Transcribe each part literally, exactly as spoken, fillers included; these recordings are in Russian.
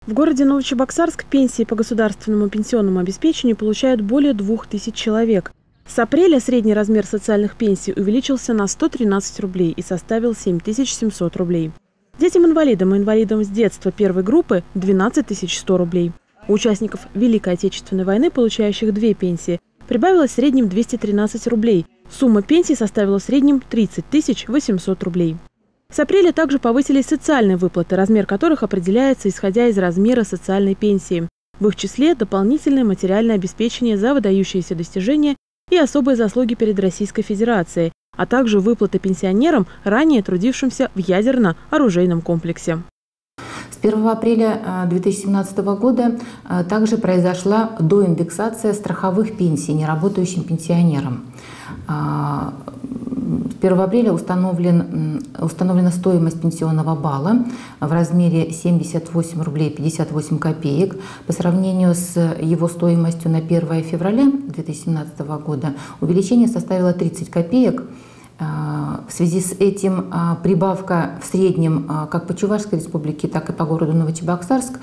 В городе Новочебоксарск пенсии по государственному пенсионному обеспечению получают более двух тысяч человек. С апреля средний размер социальных пенсий увеличился на сто тринадцать рублей и составил семь тысяч семьсот рублей. Детям-инвалидам и инвалидам с детства первой группы – двенадцать тысяч сто рублей. У участников Великой Отечественной войны, получающих две пенсии, прибавилось в среднем двести тринадцать рублей. Сумма пенсий составила в среднем тридцать тысяч восемьсот рублей. С апреля также повысились социальные выплаты, размер которых определяется исходя из размера социальной пенсии. В их числе дополнительное материальное обеспечение за выдающиеся достижения и особые заслуги перед Российской Федерацией, а также выплаты пенсионерам, ранее трудившимся в ядерно-оружейном комплексе. С первого апреля две тысячи семнадцатого года также произошла доиндексация страховых пенсий неработающим пенсионерам. С первого апреля установлен, установлена стоимость пенсионного балла в размере семьдесят восемь рублей пятьдесят восемь копеек. По сравнению с его стоимостью на первое февраля две тысячи семнадцатого года увеличение составило тридцать копеек. В связи с этим прибавка в среднем как по Чувашской республике, так и по городу Новочебоксарск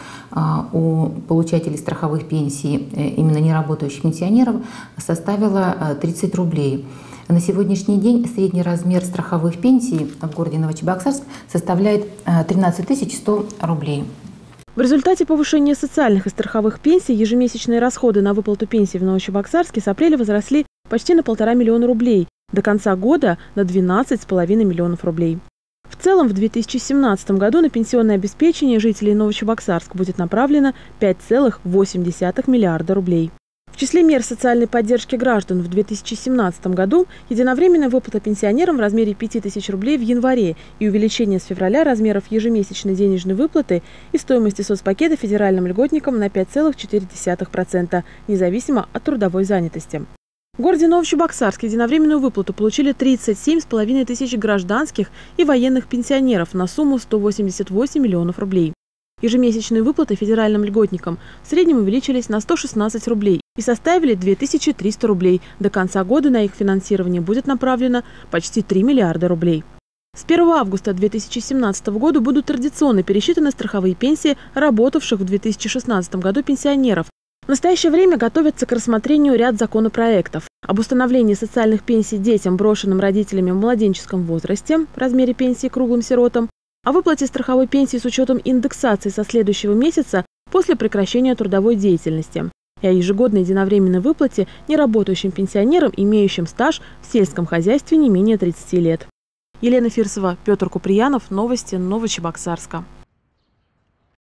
у получателей страховых пенсий, именно неработающих пенсионеров, составила тридцать рублей. На сегодняшний день средний размер страховых пенсий в городе Новочебоксарск составляет тринадцать тысяч сто рублей. В результате повышения социальных и страховых пенсий ежемесячные расходы на выплату пенсий в Новочебоксарске с апреля возросли почти на полтора миллиона рублей. До конца года на двенадцать с половиной миллионов рублей. В целом в две тысячи семнадцатом году на пенсионное обеспечение жителей Новочебоксарска будет направлено пять целых восемь десятых миллиарда рублей. В числе мер социальной поддержки граждан в две тысячи семнадцатом году единовременная выплата пенсионерам в размере пяти тысяч рублей в январе и увеличение с февраля размеров ежемесячной денежной выплаты и стоимости соцпакета федеральным льготникам на пять целых четыре десятых процента, независимо от трудовой занятости. В городе Новочебоксарск единовременную выплату получили тридцать семь с половиной тысяч гражданских и военных пенсионеров на сумму сто восемьдесят восемь миллионов рублей. Ежемесячные выплаты федеральным льготникам в среднем увеличились на сто шестнадцать рублей и составили две тысячи триста рублей. До конца года на их финансирование будет направлено почти три миллиарда рублей. С первого августа две тысячи семнадцатого года будут традиционно пересчитаны страховые пенсии работавших в две тысячи шестнадцатом году пенсионеров. В настоящее время готовится к рассмотрению ряд законопроектов об установлении социальных пенсий детям, брошенным родителями в младенческом возрасте, в размере пенсии круглым сиротам, о выплате страховой пенсии с учетом индексации со следующего месяца после прекращения трудовой деятельности и о ежегодной единовременной выплате неработающим пенсионерам, имеющим стаж в сельском хозяйстве не менее тридцати лет. Елена Фирсова, Петр Куприянов. Новости Новочебоксарска.